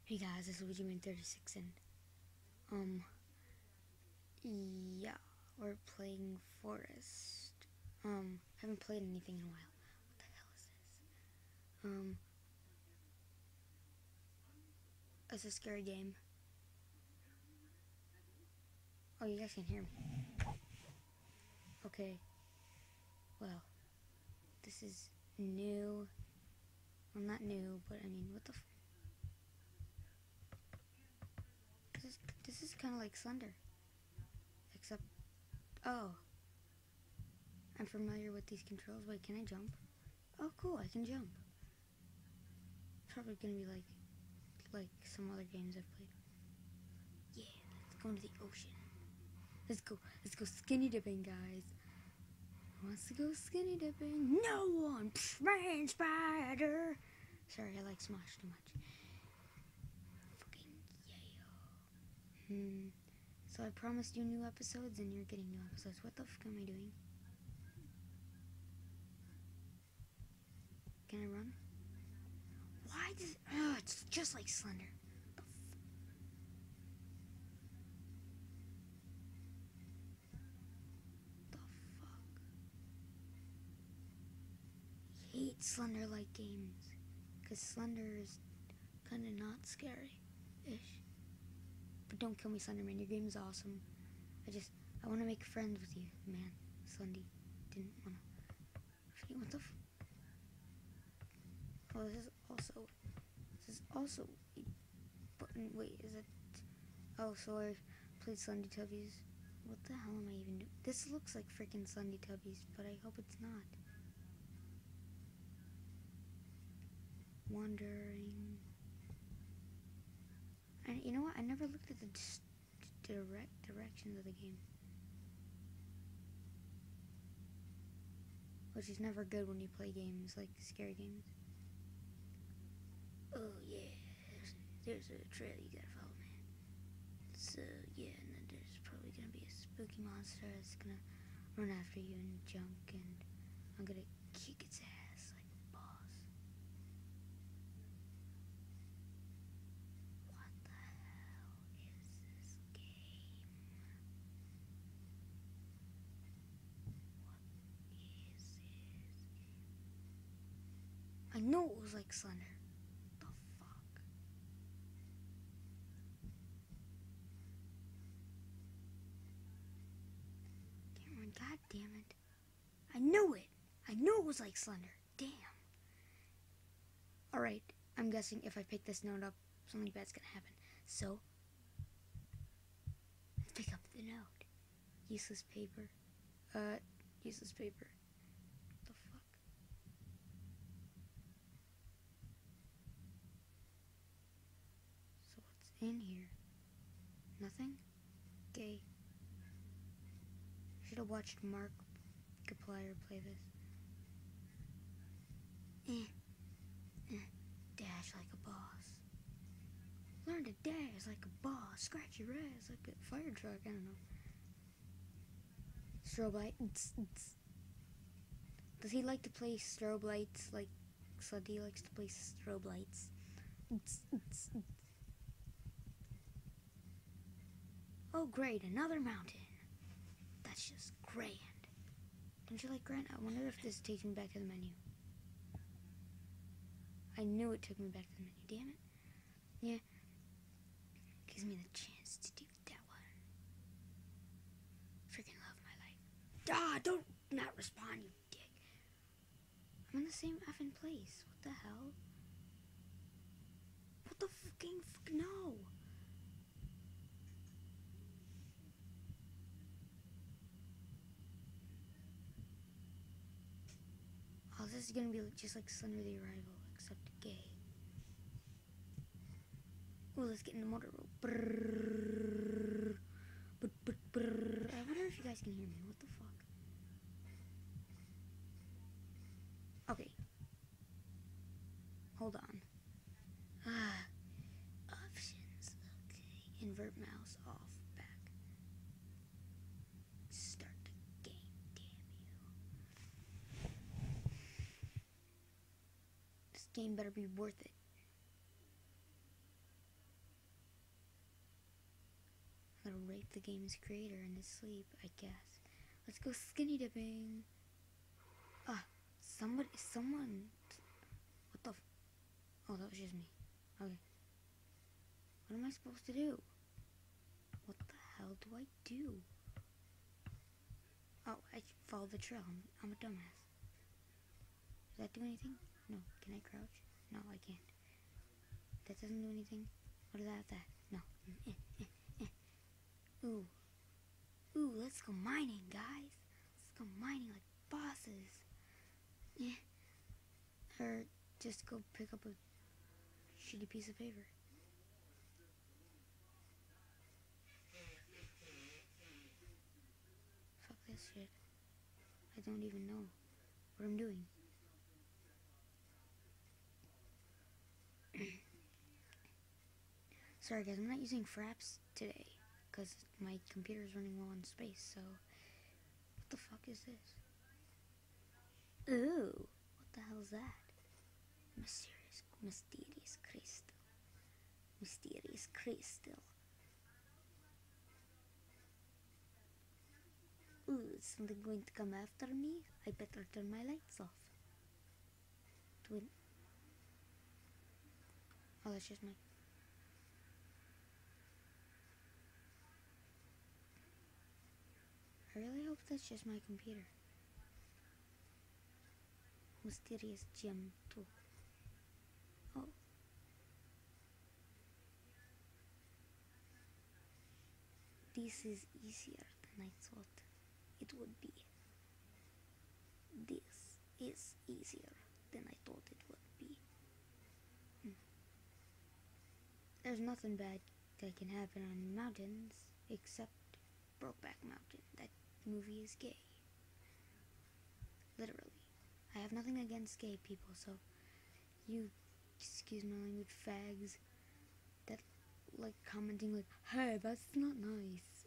Hey guys, this is LuigiMan36 and yeah, we're playing Forest. Haven't played anything in a while. What the hell is this? It's a scary game. Oh, you guys can hear me. Okay. Well, this is new. Well, not new, but I mean, what the this is kind of like Slender, except oh, I'm familiar with these controls. Wait, can I jump? Oh, cool, I can jump. Probably gonna be like some other games I've played. Yeah, let's go into the ocean. Let's go skinny dipping, guys. Who wants to go skinny dipping? No one! Psh, man, spider! Sorry, I like Smosh too much. Fucking yeah. So I promised you new episodes and you're getting new episodes. What the fuck am I doing? Can I run? Why does... Oh, it's just like Slender. The fuck? I hate Slender-like games. Because Slender is kind of not scary-ish. But don't kill me, Slenderman. Your game is awesome. I want to make friends with you, man. Slendy didn't want to. What the Oh, this is also a button. Wait, is it? Oh, so I played Slendy Tubbies. What the hell am I even doing? This looks like freaking Slendy Tubbies, but I hope it's not. Wandering. And you know what? I never looked at the directions of the game. Which is never good when you play games like scary games. Oh yeah, there's a trail you gotta follow, man. So yeah, and then there's probably gonna be a spooky monster that's gonna run after you and junk, and I'm gonna kick its ass like a boss. What the hell is this game? What is this game? I know it was like Slender. The fuck? Cameron, god damn it. I knew it! I knew it was like Slender. Damn. Alright, I'm guessing if I pick this note up, something bad's gonna happen. So, let's pick up the note. Useless paper. Useless paper. What the fuck? So what's in here? Nothing? Okay. Should have watched Markiplier play this. Dash like a boss. Learn to dash like a boss. Scratch your ass like a fire truck. I don't know. Strobe light. Does he like to play strobe lights like Sluddy likes to play strobe lights? Oh great, another mountain. That's just grand. Don't you like grand? I wonder if this takes me back to the menu. I knew it took me back to the menu, damn it. Yeah. Gives me the chance to do that one. Freaking love my life. Ah, don't not respond, you dick. I'm in the same effing place. What the hell? What the fucking fuck? No. Oh, this is gonna be just like Slender the Arrival, except gay. Oh, let's get in the motor. Brrr, brrr. I wonder if you guys can hear me. What the fuck? Okay. Hold on. Options. Okay. Invert mouse off. Back. Start the game. Damn you. This game better be worth it. the game's creator in his sleep, I guess. Let's go skinny dipping. Someone. What the? Oh, that was just me. Okay. What am I supposed to do? What the hell do I do? Oh, I follow the trail. I'm a dumbass. Does that do anything? No. Can I crouch? No, I can't. That doesn't do anything. What about that? No. Ooh. Ooh, let's go mining, guys. Let's go mining like bosses. Or just go pick up a shitty piece of paper. Fuck this shit. I don't even know what I'm doing. Sorry guys, I'm not using Fraps today because my computer is running low on space, so what the fuck is this? Ooh, what the hell is that? Mysterious crystal. Mysterious crystal. Ooh, is something going to come after me? I better turn my lights off. Oh, that's just my... I really hope that's just my computer. Mysterious gem too. Oh. This is easier than I thought it would be. This is easier than I thought it would be. There's nothing bad that can happen on mountains except Brokeback Mountain. That movie is gay. Literally. I have nothing against gay people, so you, excuse my language, fags that like commenting like, hey, that's not nice.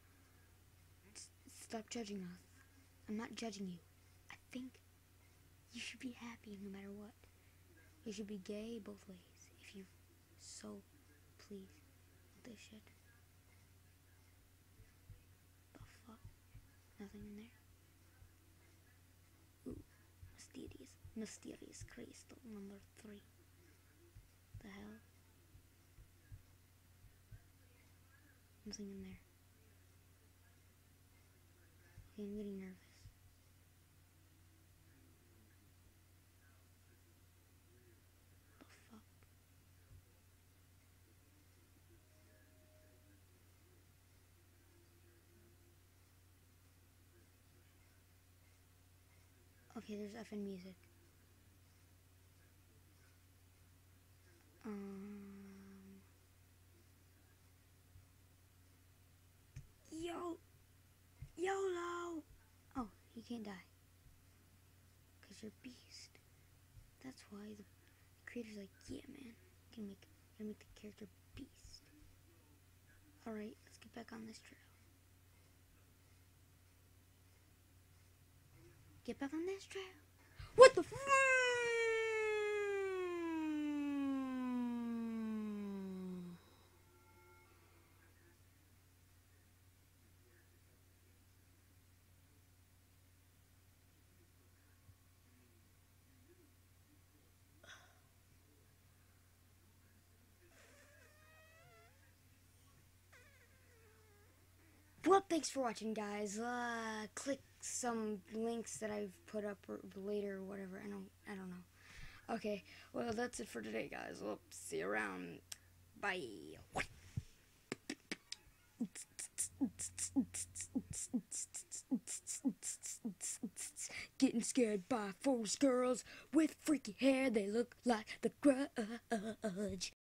Stop judging us. I'm not judging you. I think you should be happy no matter what. You should be gay both ways if you so please. This shit. The fuck? Nothing in there? Ooh. Mysterious crystal number 3. The hell? Nothing in there. Okay, I'm getting nervous. The fuck? Okay, there's effing music. YOLO! Oh, you can't die. Because you're a beast. That's why the creator's like, yeah, man. Gonna make the character beast. Alright, let's get back on this trail. Get back on this trail? What the f- Well, thanks for watching, guys. Click some links that I've put up later or whatever. I don't know. Okay, well, that's it for today, guys. We'll see you around. Bye. Getting scared by forest girls with freaky hair. They look like the Grudge.